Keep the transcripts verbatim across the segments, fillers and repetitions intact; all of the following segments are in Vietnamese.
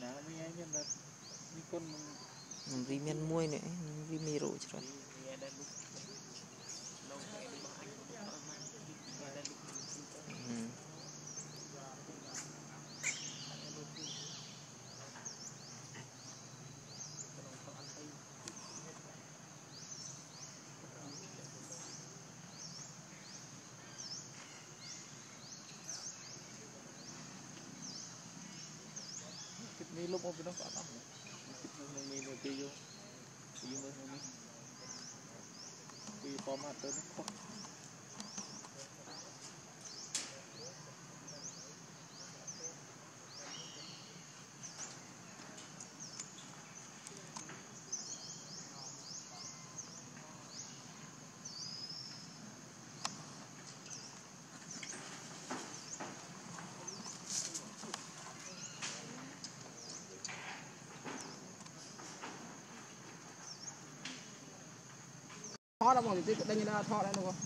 vì miền muôi nữa vì mì rượu chứ rồi mi lúc một cái nó có lắm mi mi kia vô kia vô mi kia to mà tới nó khó thọ đâu mà thì đây như là thọ đây đúng không?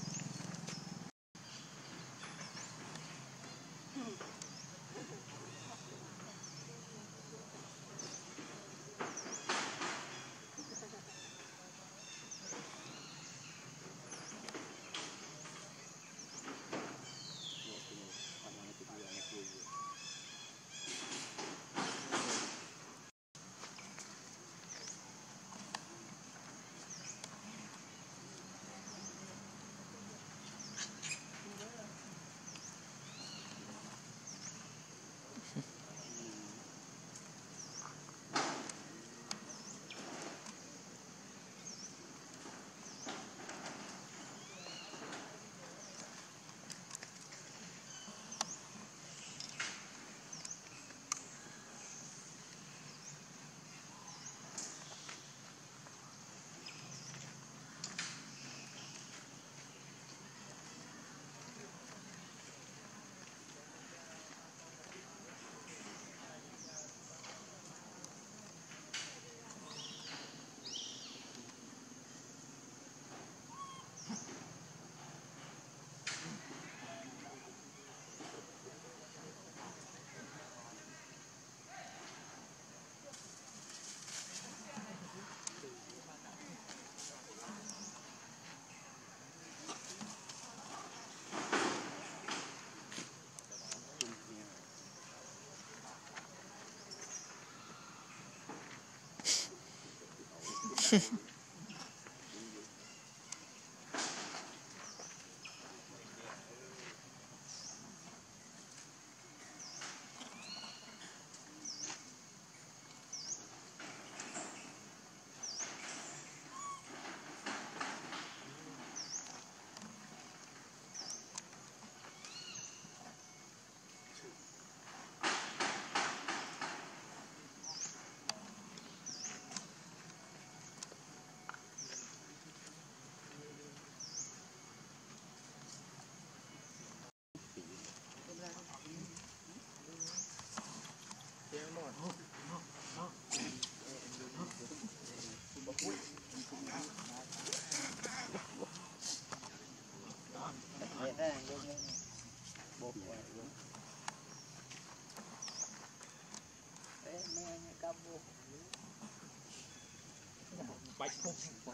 bạch không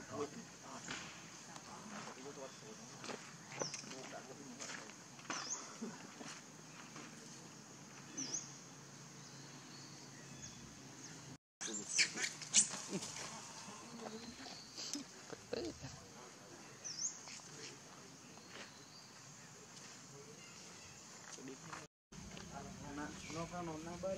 nó nó nó bơi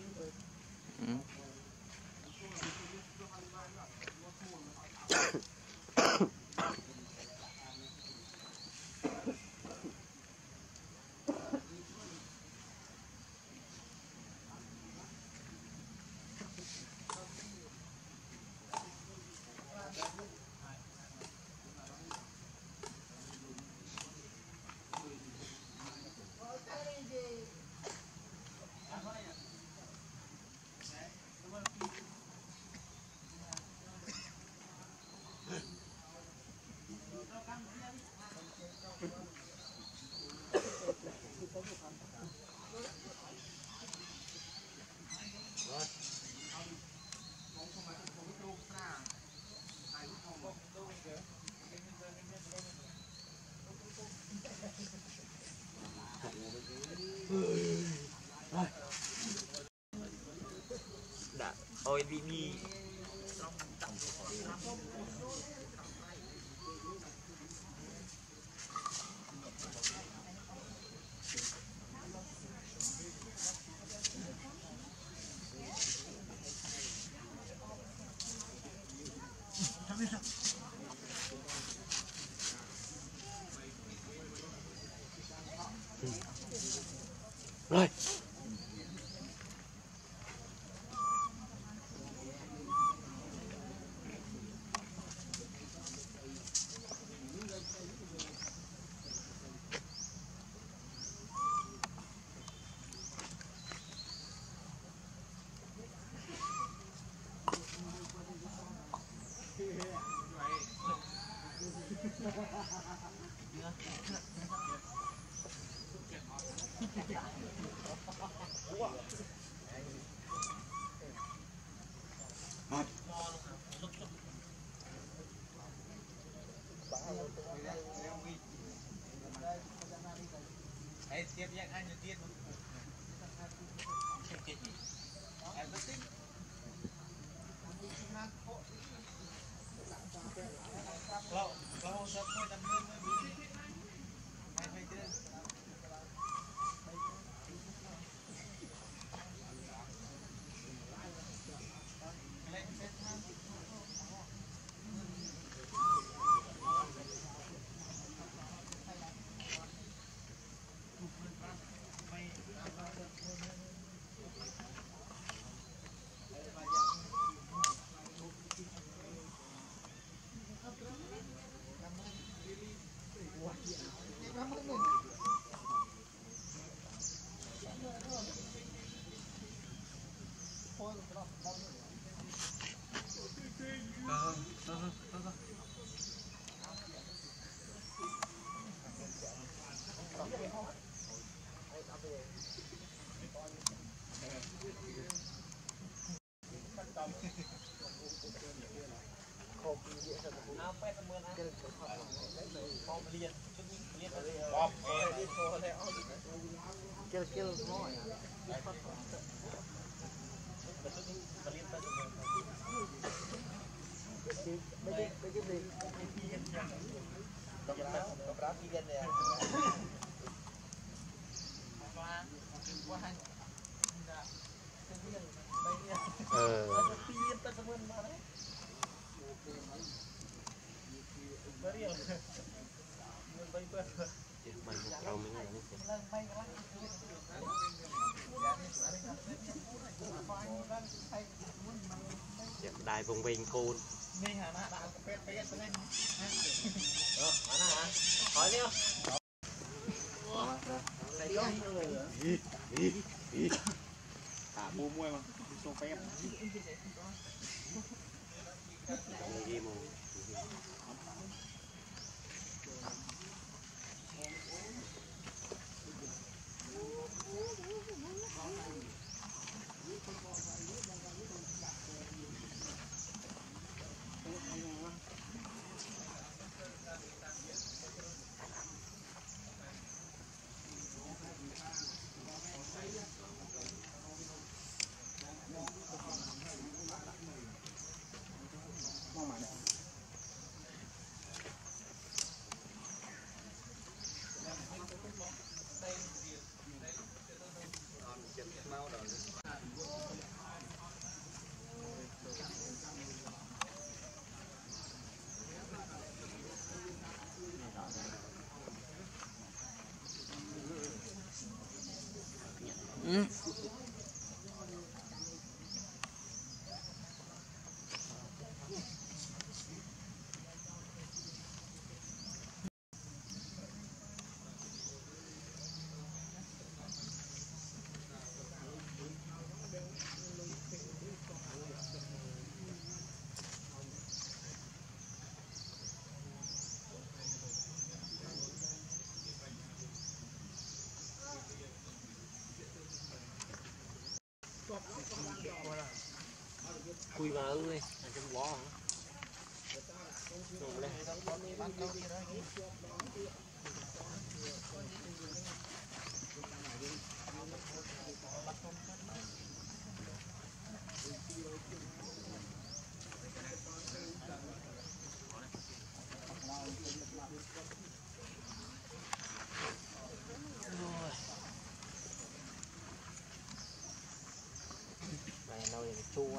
rồi đi đi rồi tiếp nhận anh đầu tiên em rất thích lâu lâu sớm thôi đâm lên mới bị hay hay chứ kêu kêu nói ờ đại vùng bình côn hỏi đi thả bùa môi mà số phép ừ. cùi vào ơi ăn trong bó hả đổ lên Thank you.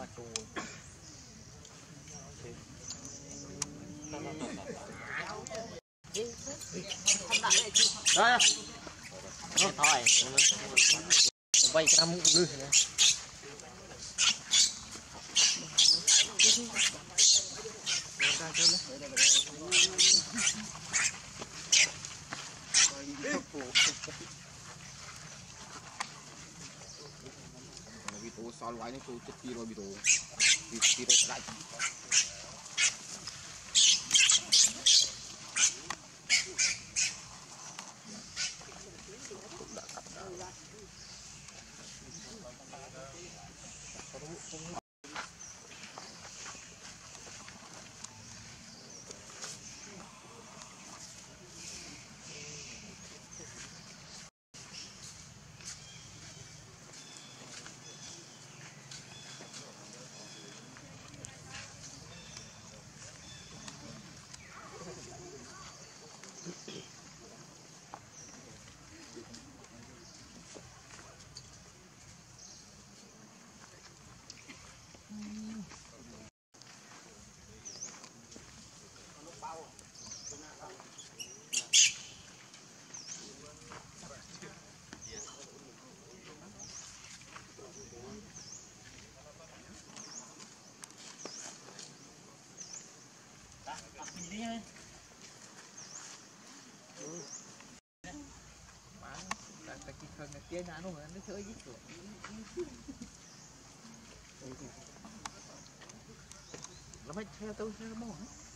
Đó. Thôi. Vay cái năm ngư. Bito sol wai ni tu tiro bito. Tiro strike. Kia nhà nó nó chơi gì rồi. Nó phải theo tôi theo nó.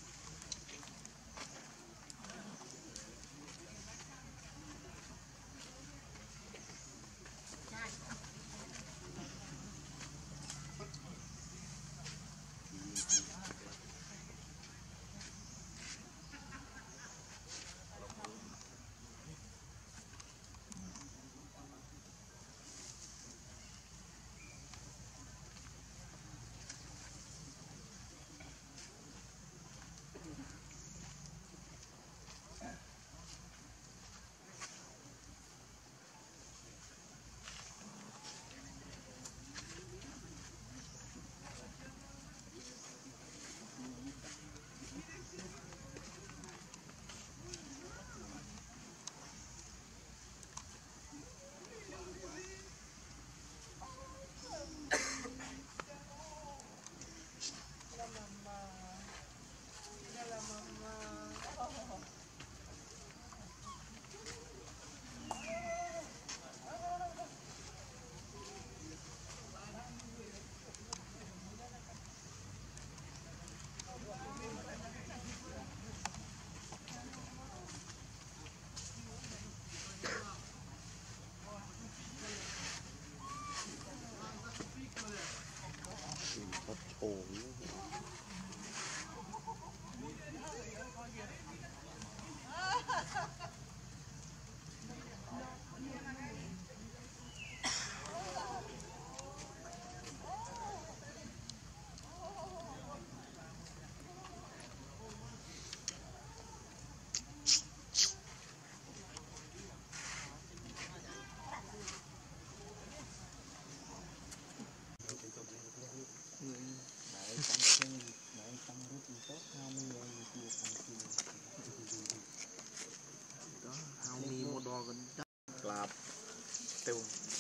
Là tiêu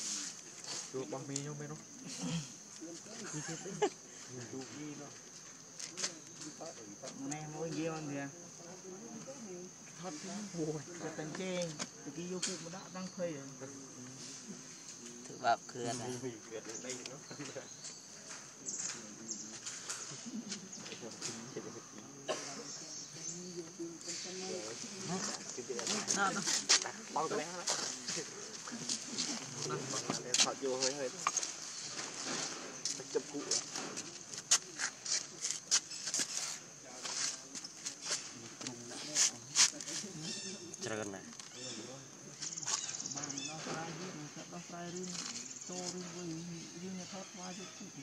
chuột bao mi không biết đâu chuột gì đó Nè mỗi gì ăn kìa thật buồn tên chê cái vô cụ mà đã đang thuê rồi thử bạp khứa này Đó, đó. bao cái đó thật vô hơi hơi chụp cụ trơn này nó fry riêng nó fry riêng tô riêng với riêng là thoát qua cho cụ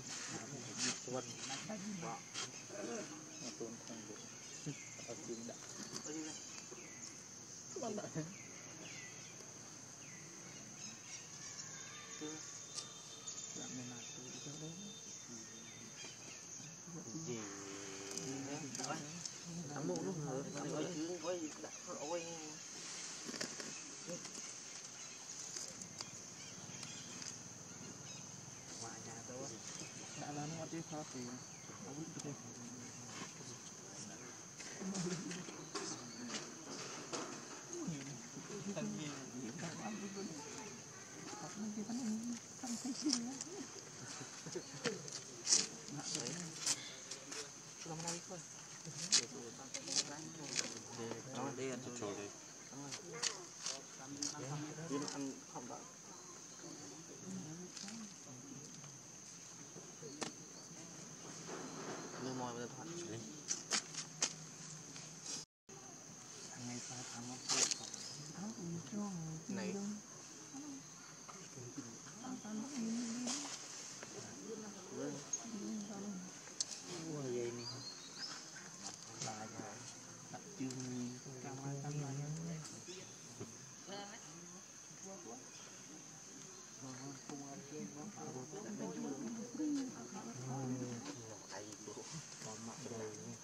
tuần tuần không được ở trường đã Bạn đã làm này là từ đi đâu đấy. gì Thằng mụ lúc hở Ôi chứ ôi đã ôi ngoài nhà tôi đã là nó đi khó thì nó cũng được. Thằng gì thằng ăn đi luôn. Học nó cái thằng thằng thấy gì á. Làm này thôi. nó đi ăn trộn đi Đi nó ăn không đã. đưa mồi vào thoát đi Ngày phải thằng nó phụ khẩu. Nó cũng cho này. ôi vậy nè Là đặt chương camera camera nhé. ai bố Còn mặt đầy nha.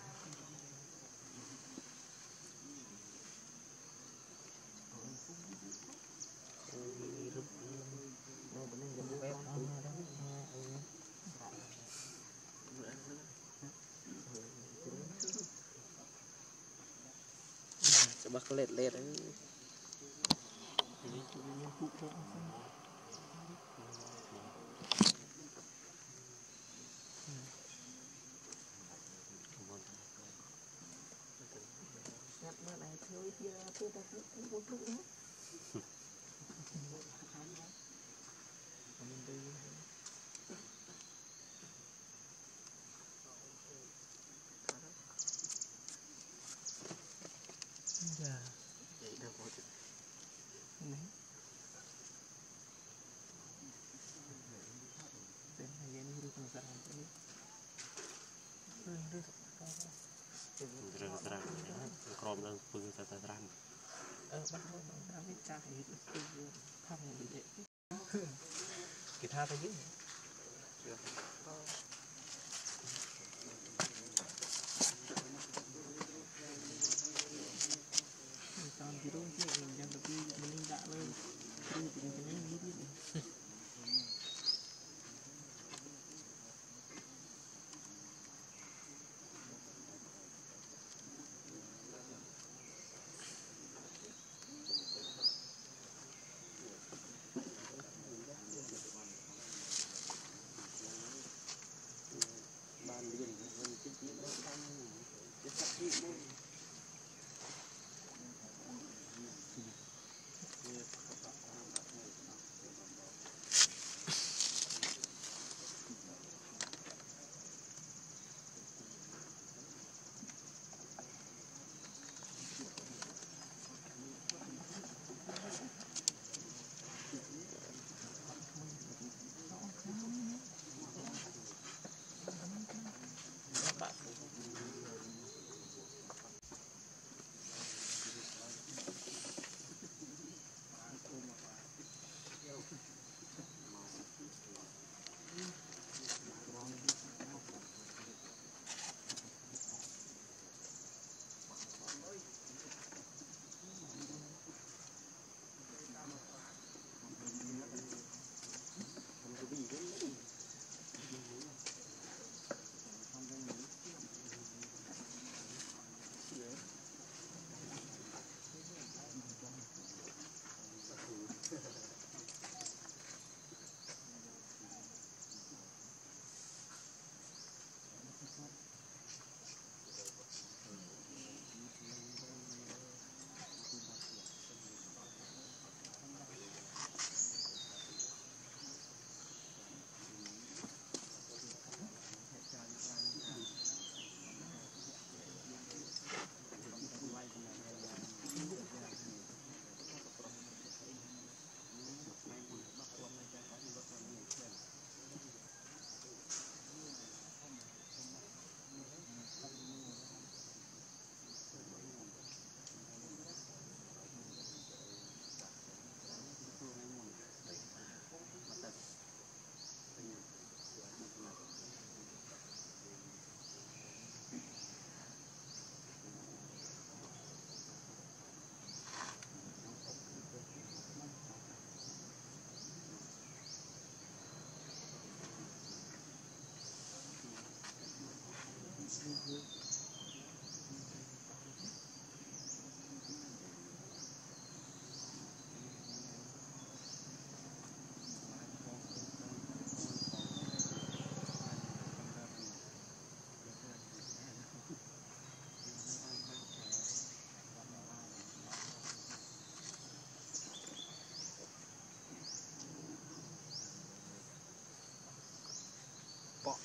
sẽ bắt lết lết đấy Dạ. vậy đâu có chuyện Này. Đến này em đi con ra làm cái. Rồi rồi. rồi rồi crom đang phun ra ra ra Ờ bắt đầu nó ra với cha thì cái thằng bị đệ. Cái tha cái gì? Con thì đúng chứ mình đang tập đi mình đã lên đi thì mình cái này biết.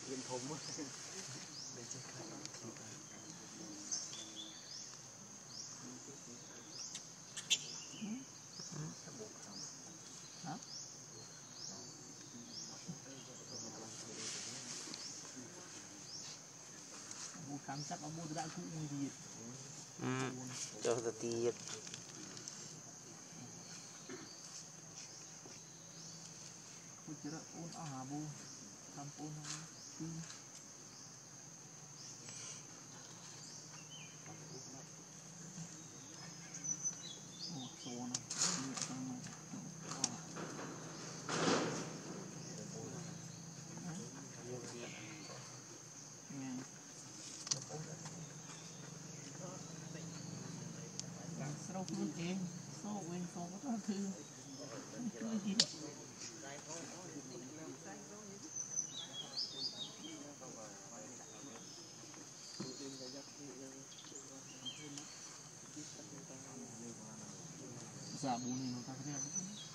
Viên thùng á. Mua khám chắc ông mua từ đã cũ mua gì cho ta tiệt tôi chỉ là ôn ở hà bu thăm ôn đi ồ số này đi ở trong này sâu luôn em sâu em sâu có thứ thứ gì giả bù này nó ta cái này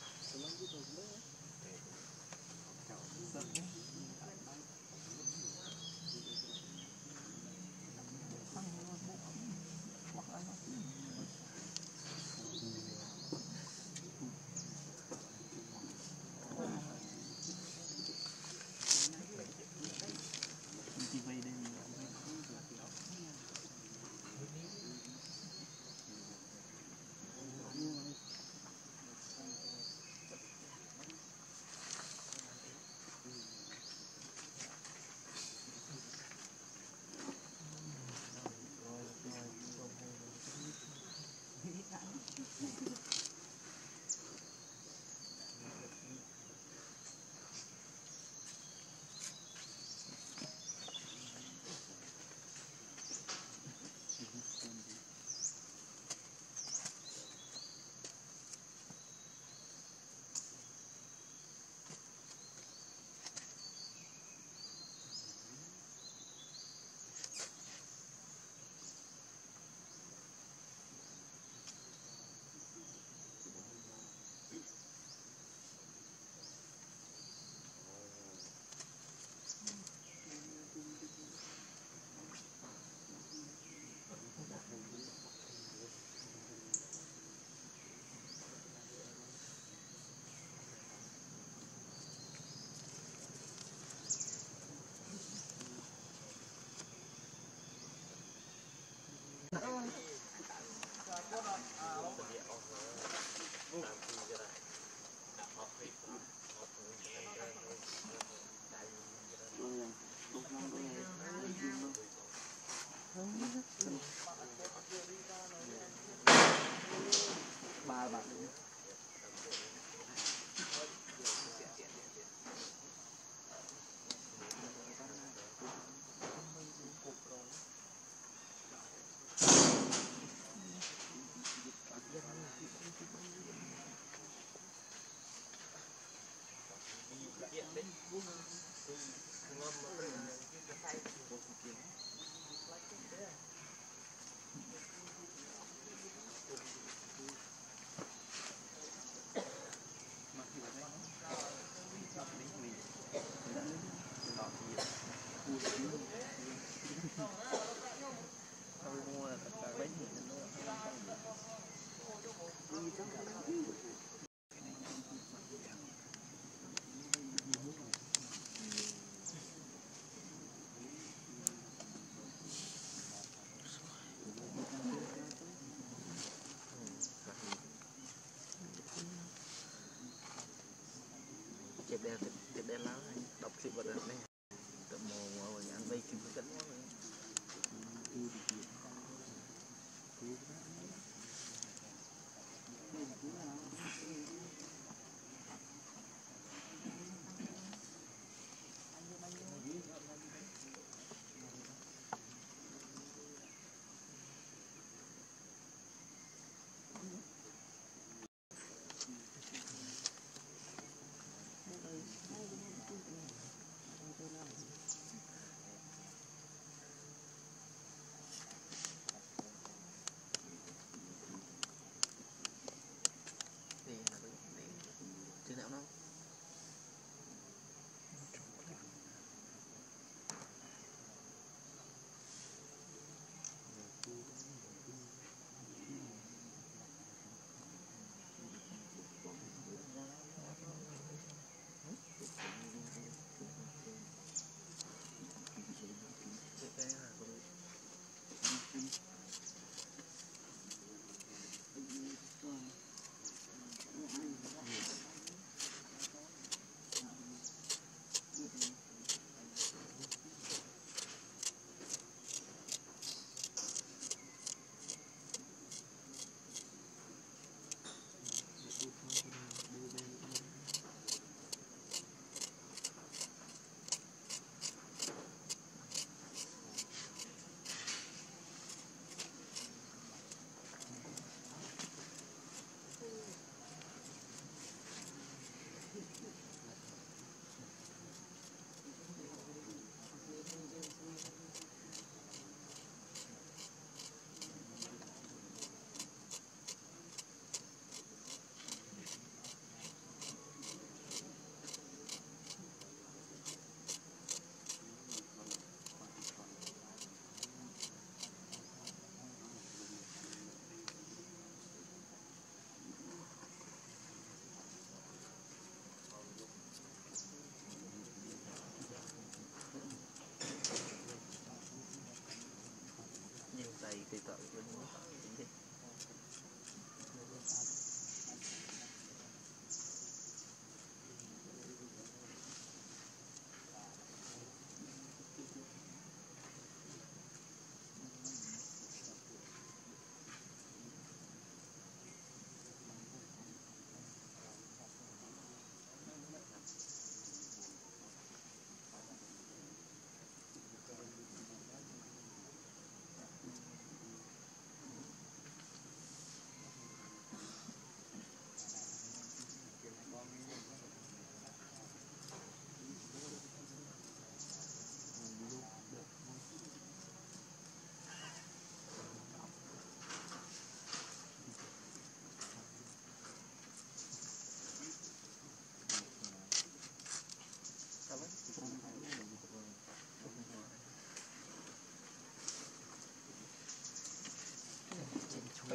ba bạn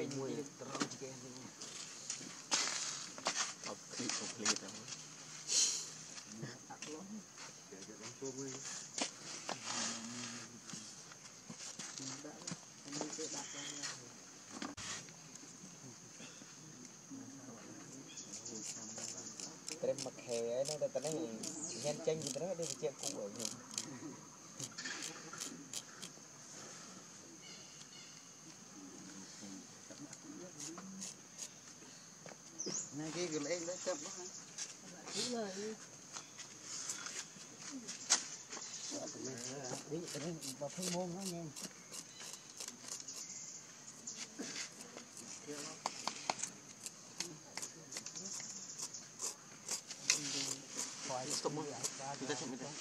mùi trâu kia học khí học khí rồi Trem mặc hè nó ta nói nhanh chân gì đó đi chơi cũng vậy này cái cái lên đấy chậm đó đúng rồi đi đi vào phân môn nó nghe stop mo kita cek kita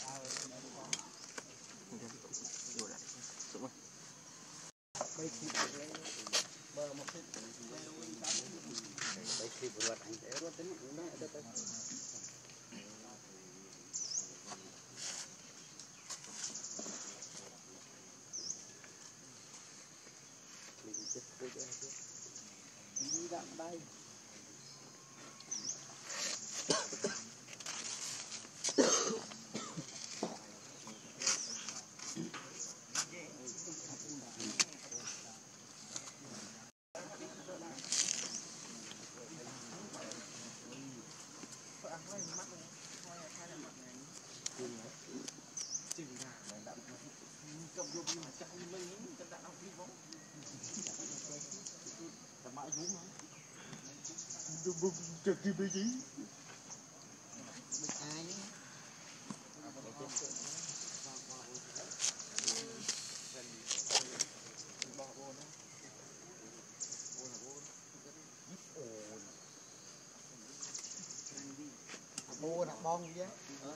stop bay khi bờ một cái bay khi buat anh để buat ini udah ada tas đi đặng đây Chật gì bây gì? ai mua nè bông chứ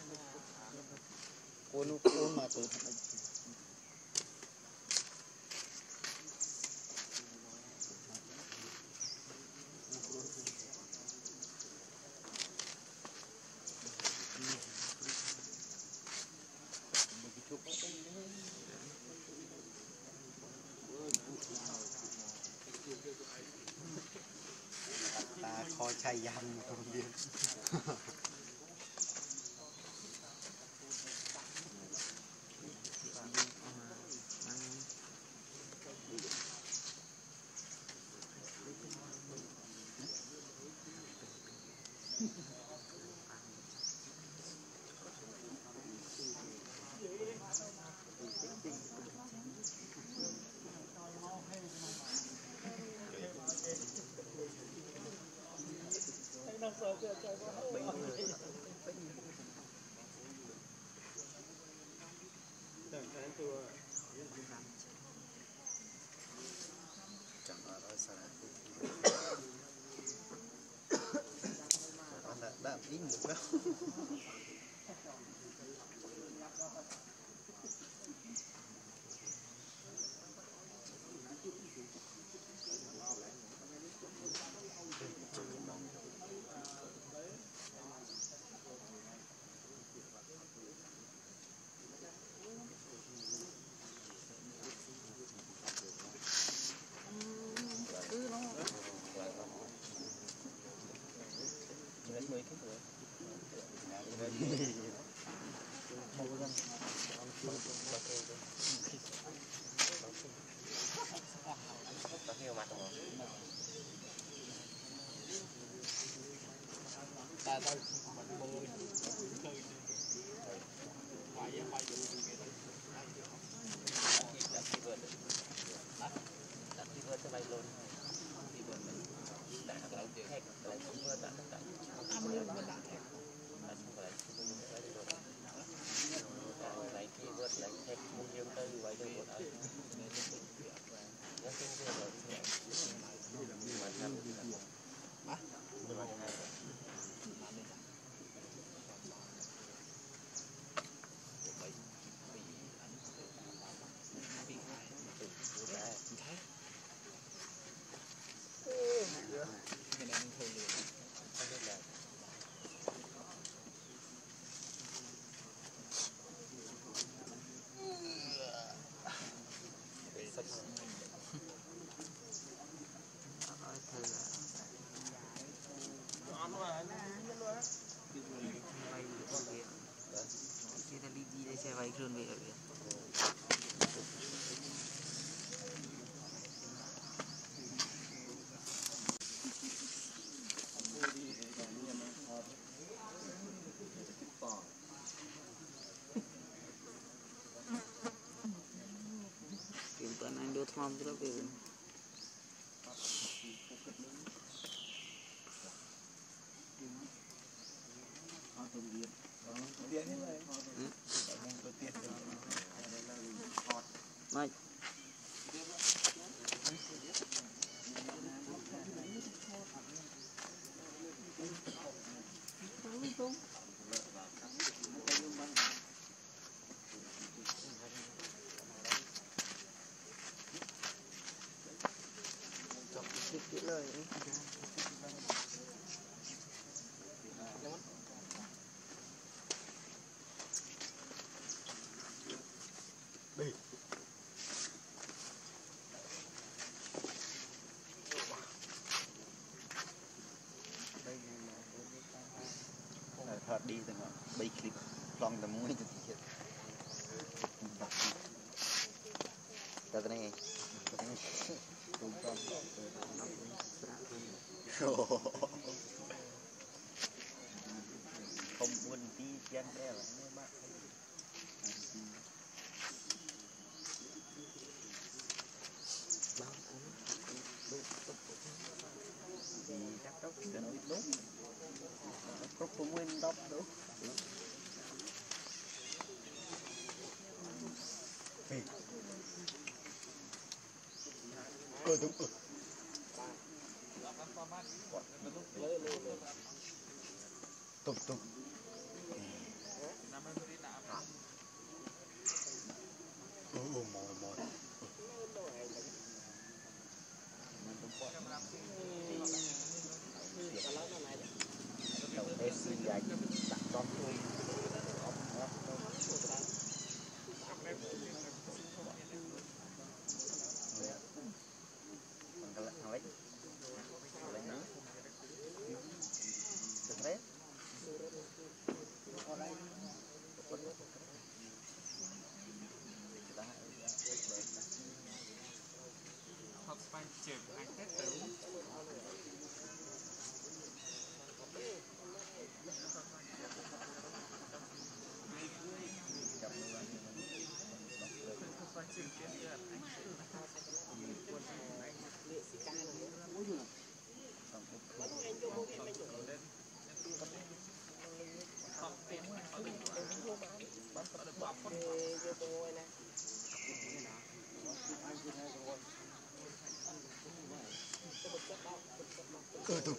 cô nó cô mà từ ta kho chay yam không biết chẳng ở đó sao đã đã đi một đâu Tuần anh đưa thom cho nó về. Mày lời thật đi từng bay clip long tầm mũi cho thiệt ta tên này không buồn tí chen đây là mấy bác thì chắc tóc sẽ nói đúng có cũng nguyên tóc đúng ờ đúng rồi tục tục ừ ừ mồi mồi đầu tết xì dạch đặt con thôi ừ tục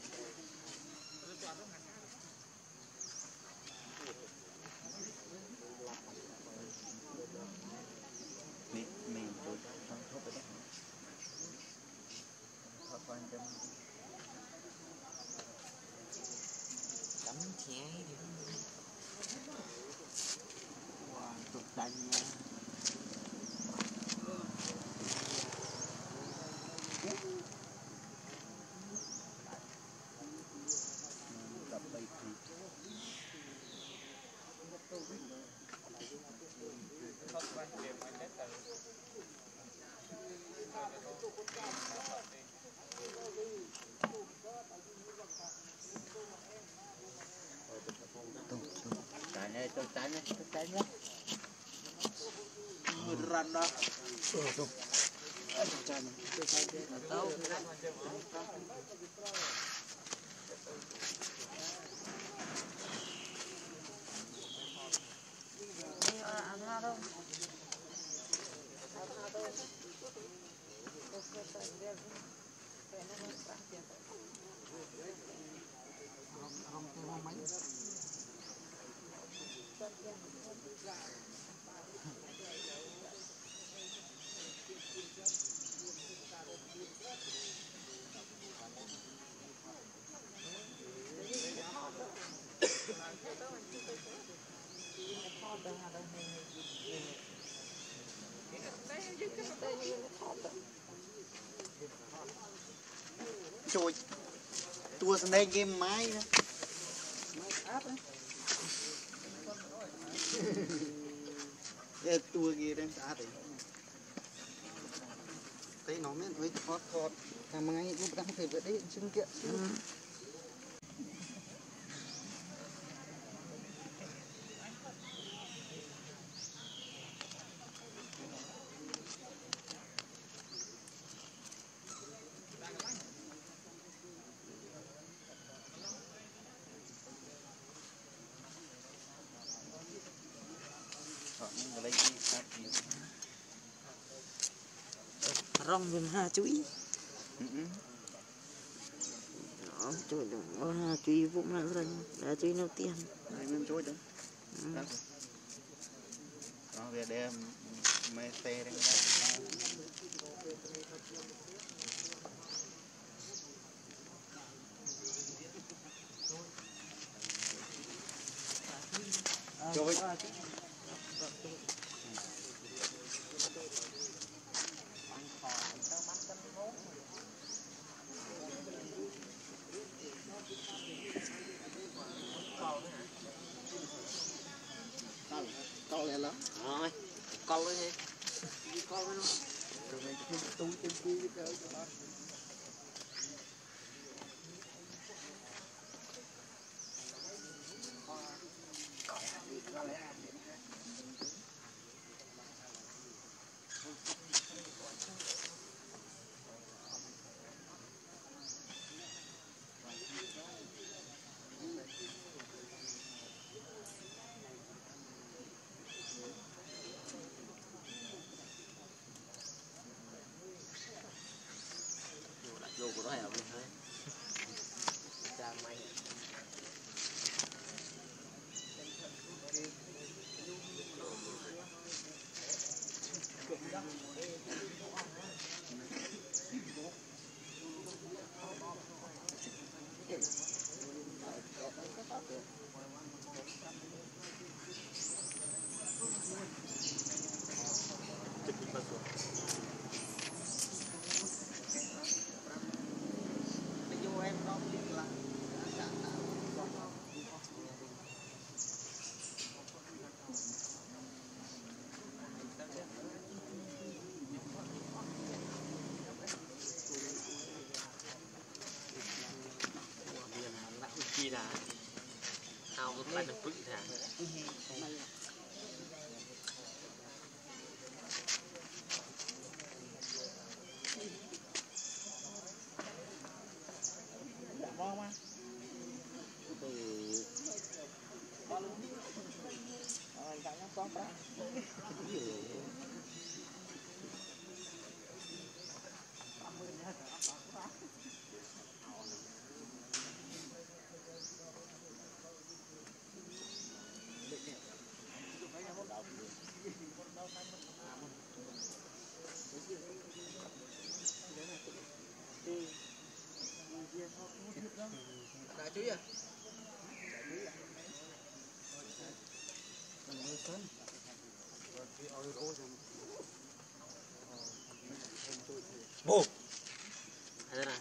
mình mình tôi không thốt đấy thật quan tâm cắm chè wow tục đánh nha tập bay thì cái này tôi cái này tôi cái nhé người răn đó ừ tục tao chui tua sang đây game máy đó máy áp đấy cái tua kia đang áp đấy thấy nó mới với thoát thoát làm ngay cũng đang phải vậy đấy chứng kiện rong bên ha chuối đó chuối đó ha chuối vụ mà rồi đã chuối nấu tiền đây mình chuối đấy đó về đem mê tê đấy chuối câu này lắm rồi câu đấy đi câu với nó rồi mình cứ túi trên kia cái cái đó vô của nó hẻo mình thôi ra may chi là ao cái bánh bự thà mong mà rồi chẳng nó có ra đã chú à bố hay thế này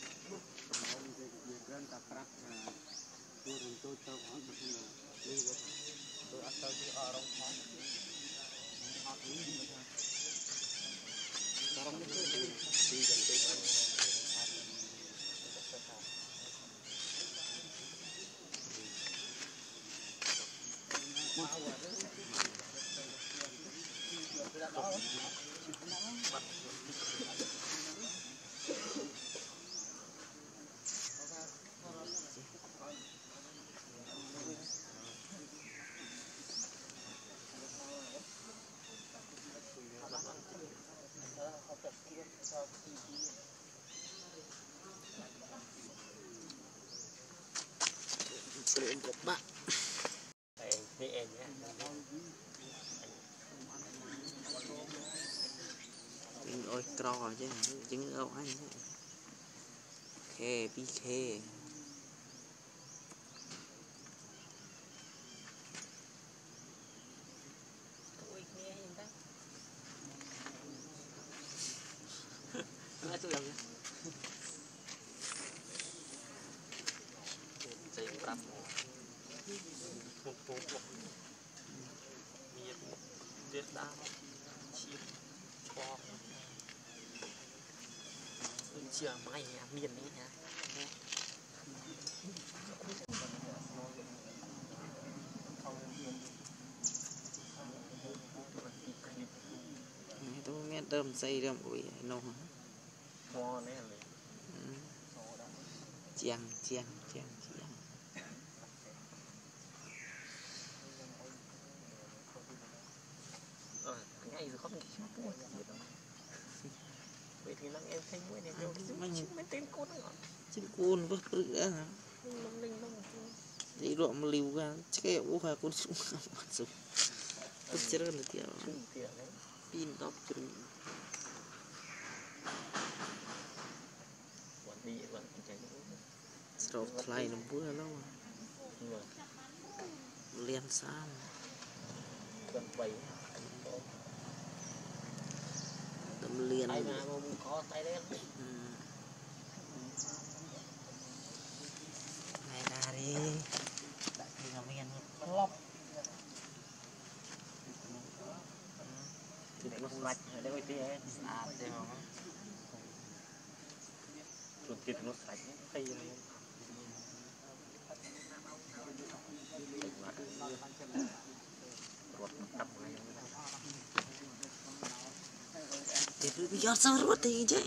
Kalian coba. Ini enya. Trứng ôi cro chứ, trứng đâu anh chứ. Khe, bi khe. Nói tôi làm gì? đập một phố miệt tuyệt đam chim cho chưa mai miền đấy hả tôi nghe đơm xây đơm ủi nông Hoa này là chiang chiang chiang chiang ờ ngay rồi không chim cua vậy thì năng em thấy mũi này đâu chim mấy tên côn nữa chim côn vứt rửa hả linh linh linh đi độ mà liu ra cái ổ hoa côn súng mặt súng vứt chết rồi tiểu pin top chừng วันดีวันใจ sọc thay nó bữa lâu liên sao gần bảy tầm liên tay mà không có tay đen này ra đi đại thì là miền lóc thì nó sạch ở đây thì à thế mà chuột thịt nó sạch hay thì bây giờ sao rồi thì chứ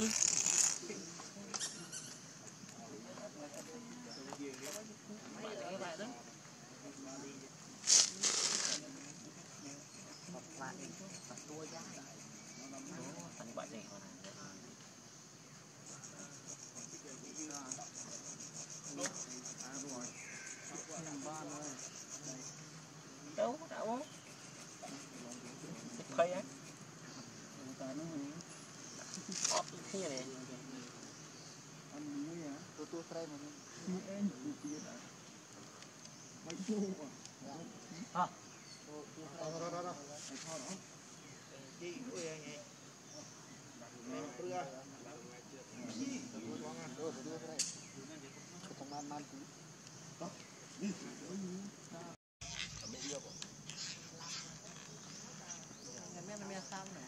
đâu đâu thấy á ốp cái này tôi tôi trai mà như em thì tiền à mấy chục à đó đó đó đó đi ơi anh ấy em cứ ra đi tôi doang à tôi tôi trai cho thằng man man tí đó đi bây giờ em em em sao này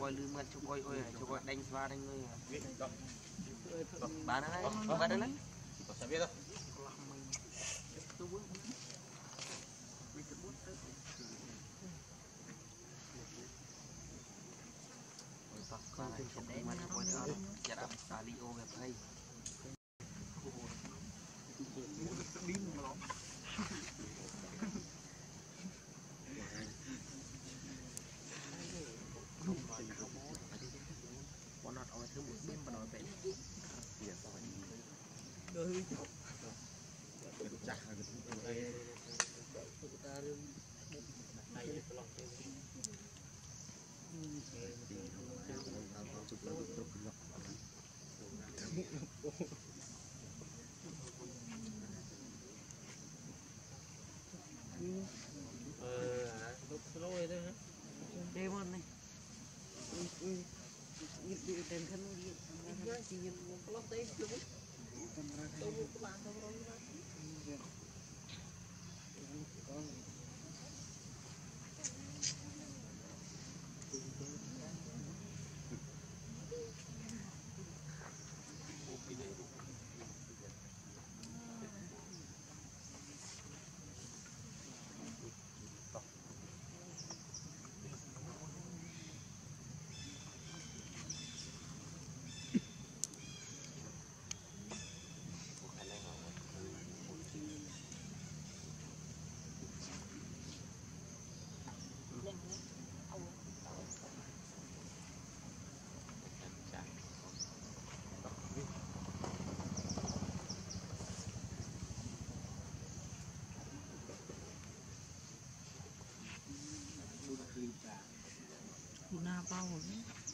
coi lư mặt cho coi ơi cho coi đánh va đánh người bán đấy bán đấy Sao biết đâu? Con thì không đi mà coi đó chả đáp xả li ô về đây bọn nó ở thứ một bên mà nói vậy Demon nih. Gitu dan kan dia ingin mempelotai itu. Luna bao rồi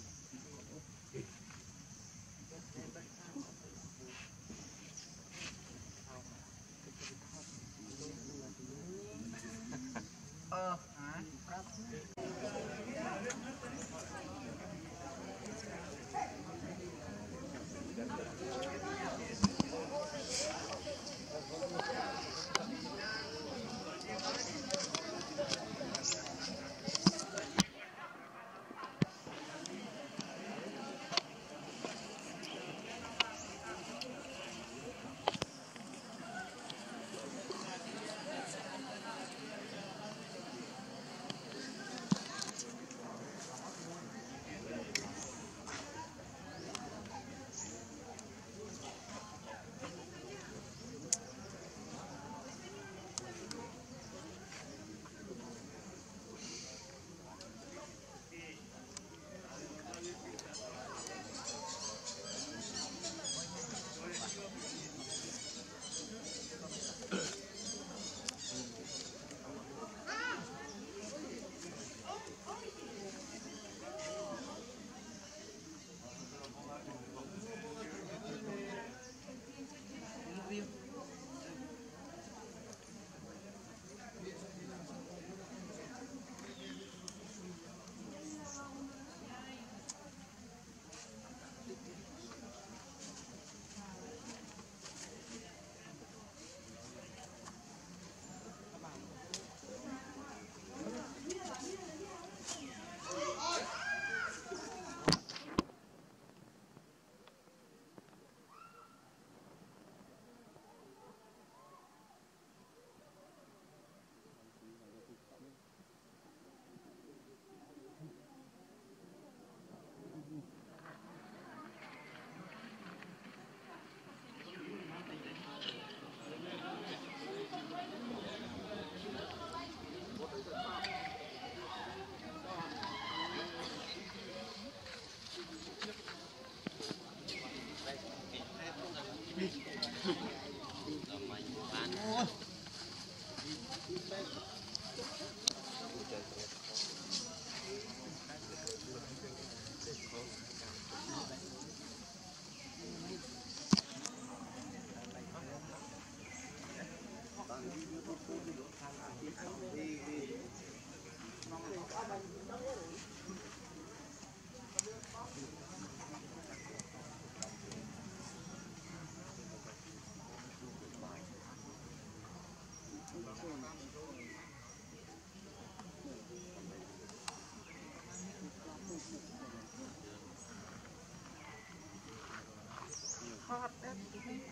Ờ, hả?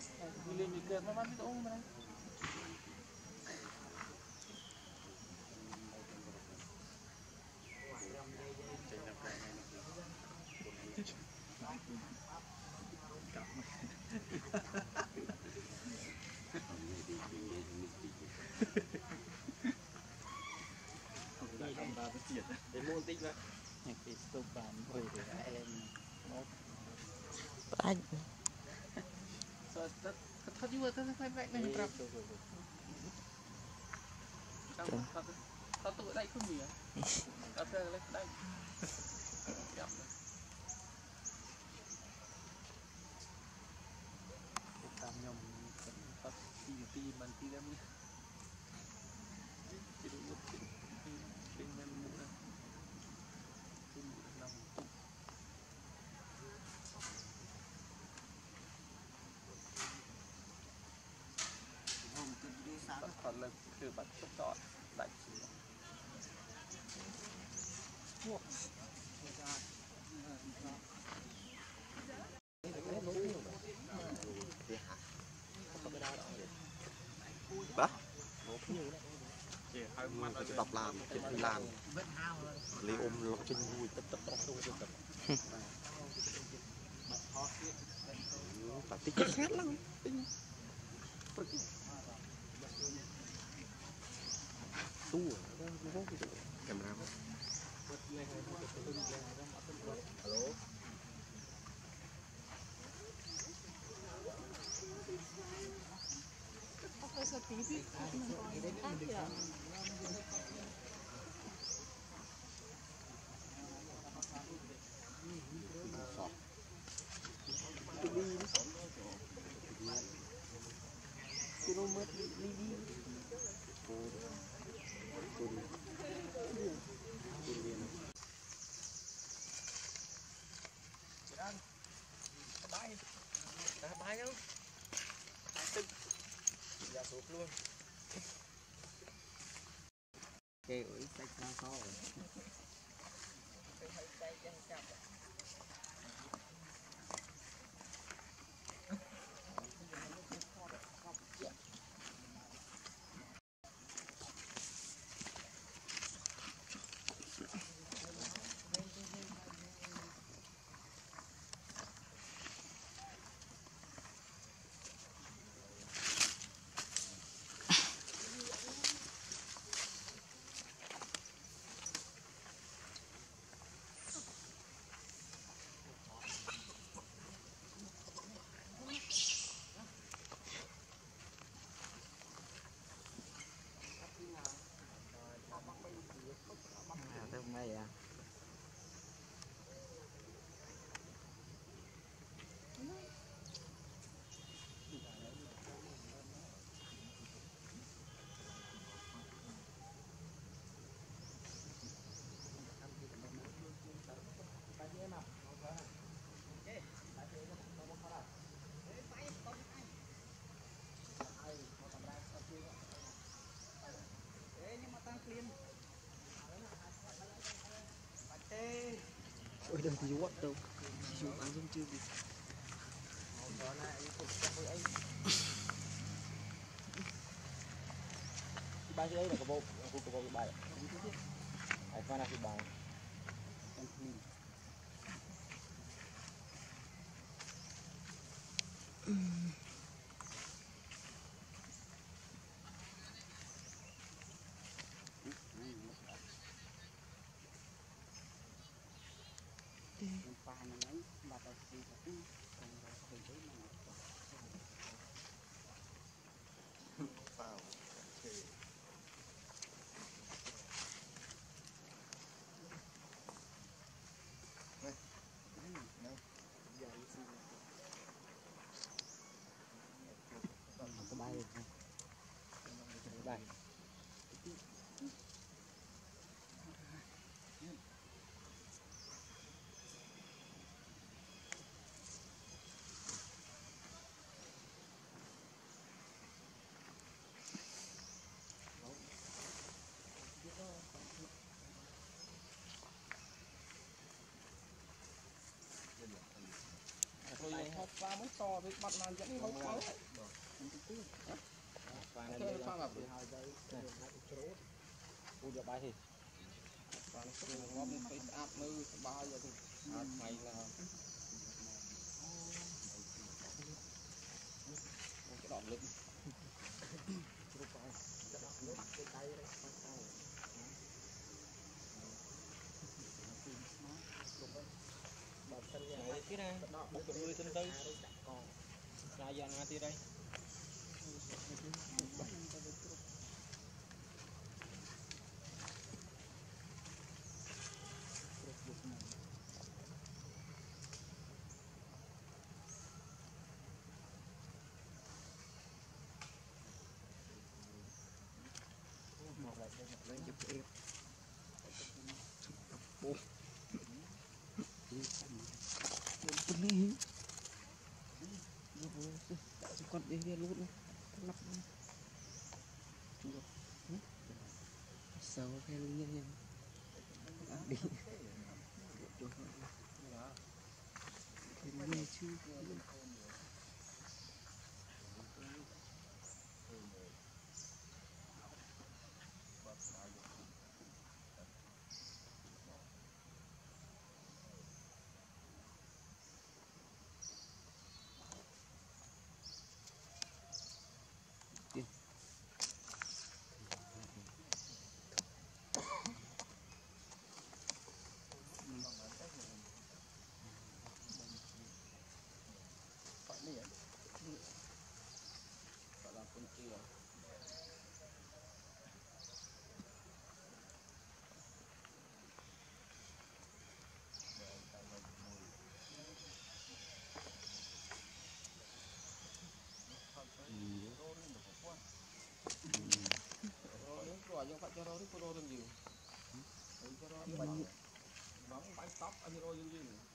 lên đi cười mà bắn cái ôm này để mua tích vậy cái stop bàn rồi để em nó Anh thật thật thật như vậy thật phải vậy này thật thật thật thật tụi đây không gì à thật là đây đây tam nhom thật tí tí mình tí lắm chỉ được một tí tí men mua ra tí năm bắt thật là từ bắt xuất chọn đại đó đọc làm chuyện làm lấy ôm lọc chân vui tất tất tất tất tích khát lắm tu camera hello bài đâu tức ra sụp luôn kêu ít sách ra sau mày à ôi đừng thì what đâu chú ăn giống chưa gì bài ấy là cái bộ cái bộ cái bài ai phải là cái bài bài thôi hộp qua mới to với bắt nan dẫn không có thế sao mà u giờ bài thì còn ngon cái áp mư bao giờ thì mày là cái đòn lực cái này một cái đuôi chân tư là giờ nào thì đây Ini con đi đi luôn lắp sao cái luôn nha đi cái này chứ rồi nhưng phải cho rồi có rồi nhiều cho rồi bánh bánh tóc anh rồi nhiều